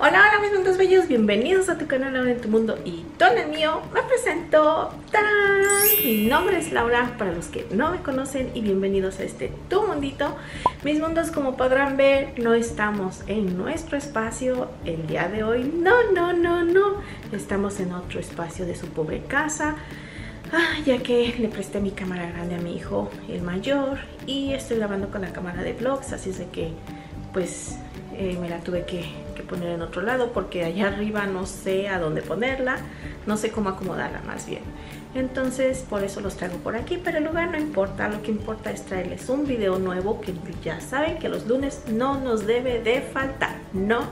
Hola, hola mis mundos bellos, bienvenidos a tu canal Ahora en tu Mundo y todo el mío. Me presento, ¡tarán! Mi nombre es Laura, para los que no me conocen, y bienvenidos a este tu mundito. Mis mundos, como podrán ver, no estamos en nuestro espacio el día de hoy, no, estamos en otro espacio de su pobre casa. Ya que le presté mi cámara grande a mi hijo, el mayor, y estoy grabando con la cámara de vlogs, así es de que pues me la tuve que poner en otro lado porque allá arriba no sé a dónde ponerla, no sé cómo acomodarla más bien. Entonces por eso los traigo por aquí, pero el lugar no importa, lo que importa es traerles un video nuevo, que ya saben que los lunes no nos debe de faltar, no.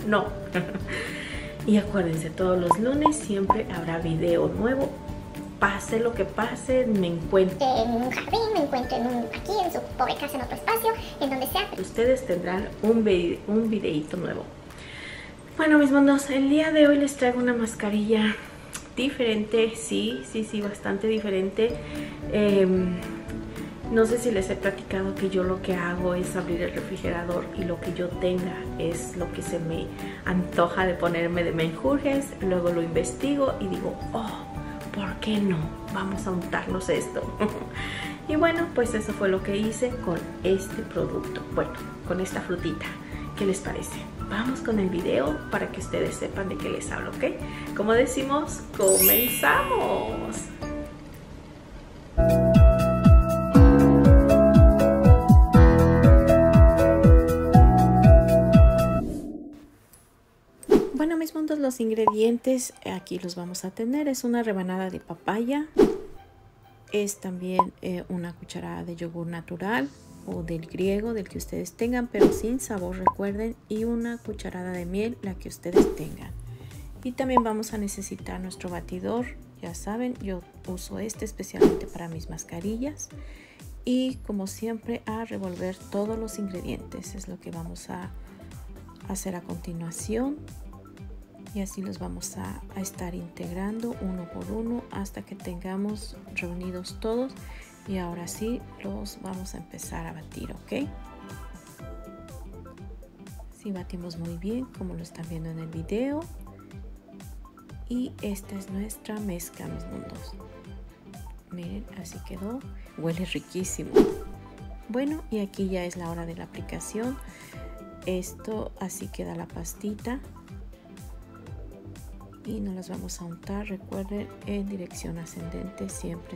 Y acuérdense, todos los lunes siempre habrá video nuevo. Pase lo que pase, me encuentro en un jardín, me encuentro aquí en su pobre casa, en otro espacio, en donde sea. Ustedes tendrán un videíto nuevo. Bueno, mis mundos, el día de hoy les traigo una mascarilla diferente, sí, bastante diferente. No sé si les he platicado que yo lo que hago es abrir el refrigerador y lo que yo tenga es lo que se me antoja de ponerme de menjurjes. Luego lo investigo y digo, oh, ¿por qué no? Vamos a untarnos esto. Y bueno, pues eso fue lo que hice con este producto. Bueno, con esta frutita. ¿Qué les parece? Vamos con el video para que ustedes sepan de qué les hablo, ¿ok? Como decimos, ¡comenzamos! Bueno, mis mundos, los ingredientes aquí los vamos a tener. Es una rebanada de papaya. Es también una cucharada de yogur natural o del griego, del que ustedes tengan, pero sin sabor, recuerden. Y una cucharada de miel, la que ustedes tengan. Y también vamos a necesitar nuestro batidor. Ya saben, yo uso este especialmente para mis mascarillas. Y como siempre, a revolver todos los ingredientes. Es lo que vamos a hacer a continuación. Y así los vamos a estar integrando uno por uno hasta que tengamos reunidos todos. Y ahora sí los vamos a empezar a batir, ¿ok? Sí, batimos muy bien, como lo están viendo en el video. Y esta es nuestra mezcla, mis mundos. Miren, así quedó. Huele riquísimo. Bueno, y aquí ya es la hora de la aplicación. Esto, así queda la pastita. Y nos las vamos a untar, recuerden, en dirección ascendente siempre.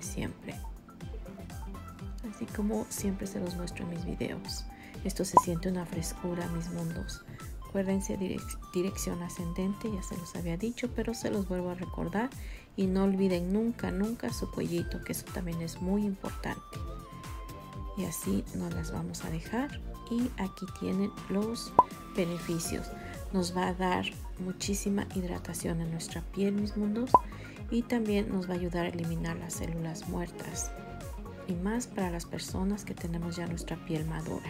Así como siempre se los muestro en mis videos. Esto se siente una frescura, mis mundos. Acuérdense, dirección ascendente, ya se los había dicho, pero se los vuelvo a recordar. Y no olviden nunca su cuellito, que eso también es muy importante. Y así nos las vamos a dejar. Y aquí tienen los beneficios. Nos va a dar muchísima hidratación en nuestra piel, mis mundos, y también nos va a ayudar a eliminar las células muertas, y más para las personas que tenemos ya nuestra piel madura.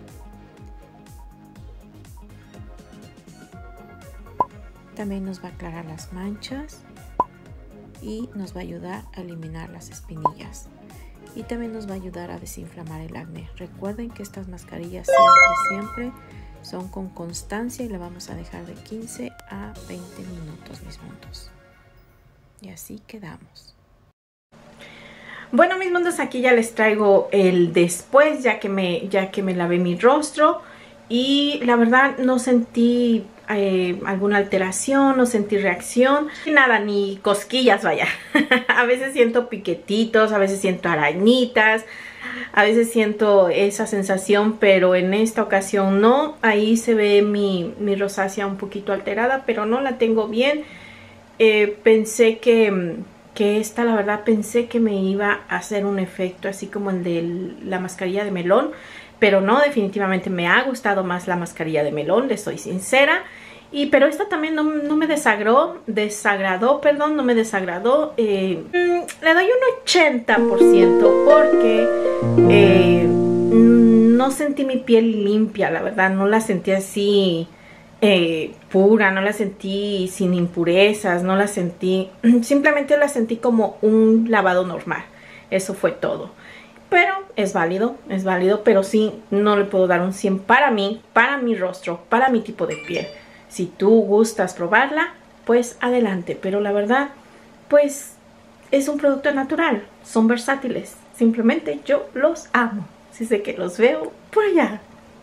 También nos va a aclarar las manchas y nos va a ayudar a eliminar las espinillas, y también nos va a ayudar a desinflamar el acné. Recuerden que estas mascarillas siempre son con constancia y la vamos a dejar de 15 a 20 minutos, mis mundos. Y así quedamos. Bueno, mis mundos, aquí ya les traigo el después, ya que me lavé mi rostro. Y la verdad no sentí alguna alteración, no sentí reacción, nada, ni cosquillas, vaya. A veces siento piquetitos, a veces siento arañitas, a veces siento esa sensación, pero en esta ocasión no. Ahí se ve mi rosácea un poquito alterada, pero no, la tengo bien. Pensé que esta, la verdad, pensé que me iba a hacer un efecto así como el de la mascarilla de melón, pero no, definitivamente me ha gustado más la mascarilla de melón, les soy sincera. Pero esta también no me desagradó, no me desagradó. Le doy un 80% porque no sentí mi piel limpia, la verdad, no la sentí así pura, no la sentí sin impurezas, no la sentí, simplemente la sentí como un lavado normal. Eso fue todo. Pero es válido, pero sí, no le puedo dar un 100 para mí, para mi rostro, para mi tipo de piel. Si tú gustas probarla, pues adelante. Pero la verdad, pues es un producto natural. Son versátiles. Simplemente yo los amo. Así sé que los veo por allá.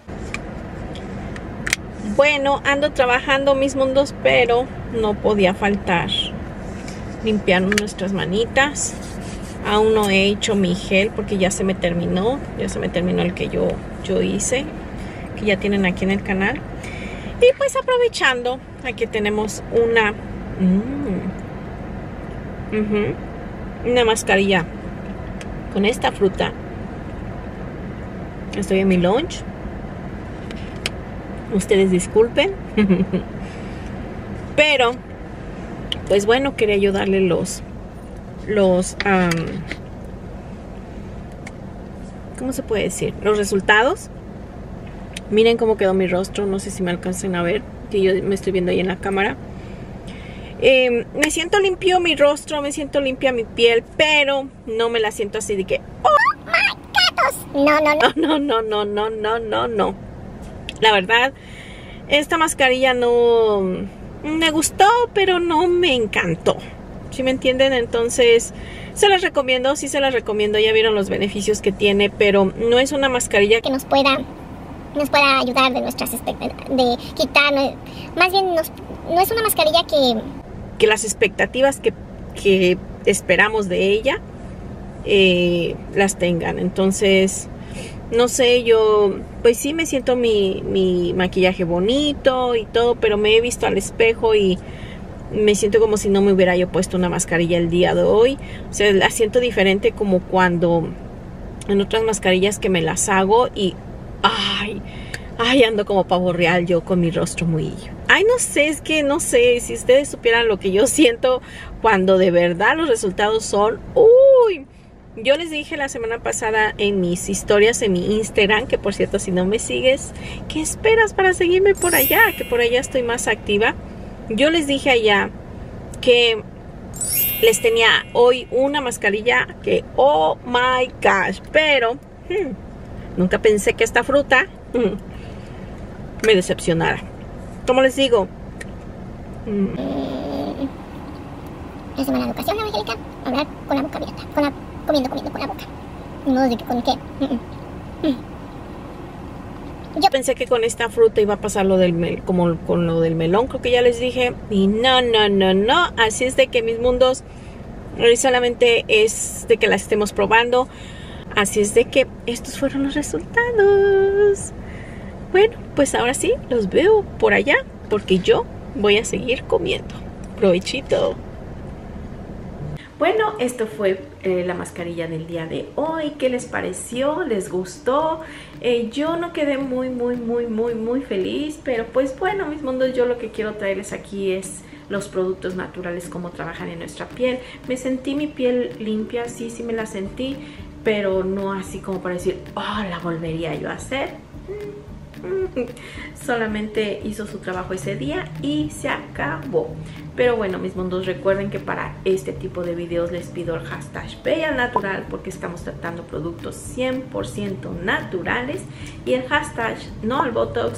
Bueno, ando trabajando mis mundos, pero no podía faltar limpiar nuestras manitas. Aún no he hecho mi gel porque ya se me terminó. Ya se me terminó el que yo hice, que ya tienen aquí en el canal. Y pues aprovechando, aquí tenemos una mascarilla con esta fruta. Estoy en mi lunch. Ustedes disculpen. Pero pues bueno, quería yo darle ¿cómo se puede decir? Los resultados. Miren cómo quedó mi rostro. No sé si me alcancen a ver, que yo me estoy viendo ahí en la cámara. Me siento limpio mi rostro, me siento limpia mi piel, pero no me la siento así de que ¡oh my gatos! No. La verdad, esta mascarilla no me gustó, pero no me encantó. ¿Sí me entienden? Entonces, se las recomiendo, sí se las recomiendo. Ya vieron los beneficios que tiene, pero no es una mascarilla que nos pueda ayudar de nuestras expectativas, de quitar, más bien no es una mascarilla que las expectativas que esperamos de ella las tengan. Entonces, no sé, yo pues sí me siento mi maquillaje bonito y todo, pero me he visto al espejo y me siento como si no me hubiera yo puesto una mascarilla el día de hoy. O sea, la siento diferente como cuando en otras mascarillas que me las hago y ay, ando como pavo real yo con mi rostro muy... Ay, no sé, es que no sé, si ustedes supieran lo que yo siento cuando de verdad los resultados son... ¡Uy! Yo les dije la semana pasada en mis historias, en mi Instagram, que por cierto, si no me sigues, ¿qué esperas para seguirme por allá? Que por allá estoy más activa. Yo les dije allá que les tenía hoy una mascarilla que, oh my gosh, pero nunca pensé que esta fruta me decepcionara. ¿Cómo les digo? Es de mala educación, Angélica, hablar con la boca abierta, comiendo con la boca. No de que con qué. Yo pensé que con esta fruta iba a pasar lo del como con lo del melón, creo que ya les dije. Y no. Así es de que mis mundos solamente es de que las estemos probando. Así es de que estos fueron los resultados. Bueno, pues ahora sí, los veo por allá, porque yo voy a seguir comiendo. Provechito. Bueno, esto fue la mascarilla del día de hoy. ¿Qué les pareció? ¿Les gustó? Yo no quedé muy feliz, pero pues bueno, mis mundos, yo lo que quiero traerles aquí es los productos naturales, cómo trabajan en nuestra piel. Me sentí mi piel limpia, sí me la sentí, pero no así como para decir, oh, la volvería yo a hacer. Solamente hizo su trabajo ese día y se acabó. Pero bueno, mis mundos, recuerden que para este tipo de videos les pido el hashtag Bella Natural, porque estamos tratando productos 100% naturales. Y el hashtag no al Botox,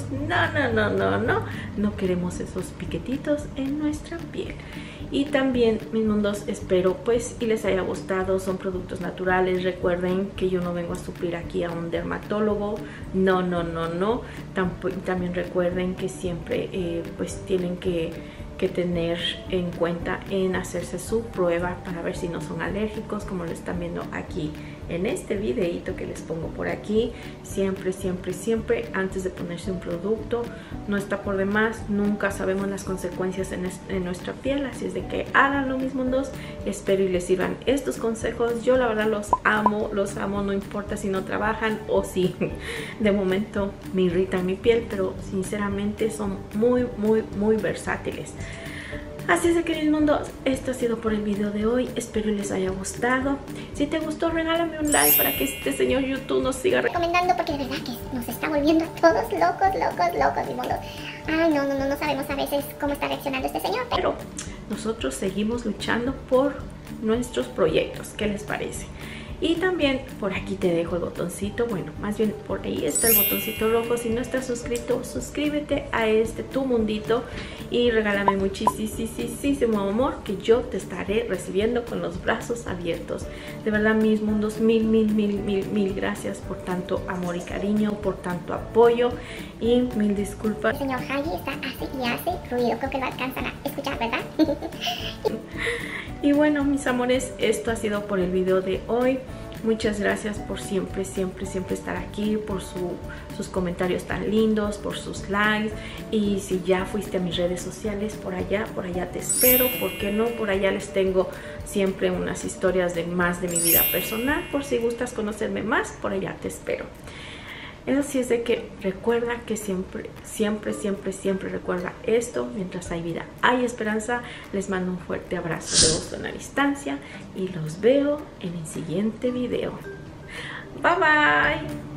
no queremos esos piquetitos en nuestra piel. Y también, mis mundos, espero pues y les haya gustado. Son productos naturales. Recuerden que yo no vengo a suplir aquí a un dermatólogo. No. También recuerden que siempre pues tienen que tener en cuenta en hacerse su prueba para ver si no son alérgicos, como lo están viendo aquí en este videito que les pongo por aquí. Siempre antes de ponerse un producto, no está por demás. Nunca sabemos las consecuencias en nuestra piel, así es de que háganlo, mis mundos. Espero y les sirvan estos consejos. Yo la verdad los amo, no importa si no trabajan o si de momento me irritan mi piel, pero sinceramente son muy versátiles. Así es de que, mis mundos, esto ha sido por el video de hoy. Espero les haya gustado. Si te gustó, regálame un like para que este señor YouTube nos siga recomendando, porque de verdad que nos está volviendo todos locos, mi mundo. Ay, no sabemos a veces cómo está reaccionando este señor. Pero nosotros seguimos luchando por nuestros proyectos. ¿Qué les parece? Y también por aquí te dejo el botoncito, bueno, más bien por ahí está el botoncito rojo. Si no estás suscrito, suscríbete a Tu Mundito y regálame muchísimo amor, que yo te estaré recibiendo con los brazos abiertos. De verdad, mis mundos, mil gracias por tanto amor y cariño, por tanto apoyo, y mil disculpas. El señor Hagi hace ruido, creo que lo alcanzan a escuchar, ¿verdad? Y bueno, mis amores, esto ha sido por el video de hoy. Muchas gracias por siempre estar aquí, por sus comentarios tan lindos, por sus likes. Y si ya fuiste a mis redes sociales, por allá te espero. ¿Por qué no? Por allá les tengo siempre unas historias de más de mi vida personal. Por si gustas conocerme más, por allá te espero. Así es de que recuerda que siempre recuerda esto: mientras hay vida, hay esperanza. Les mando un fuerte abrazo de Boston a distancia y los veo en el siguiente video. Bye bye.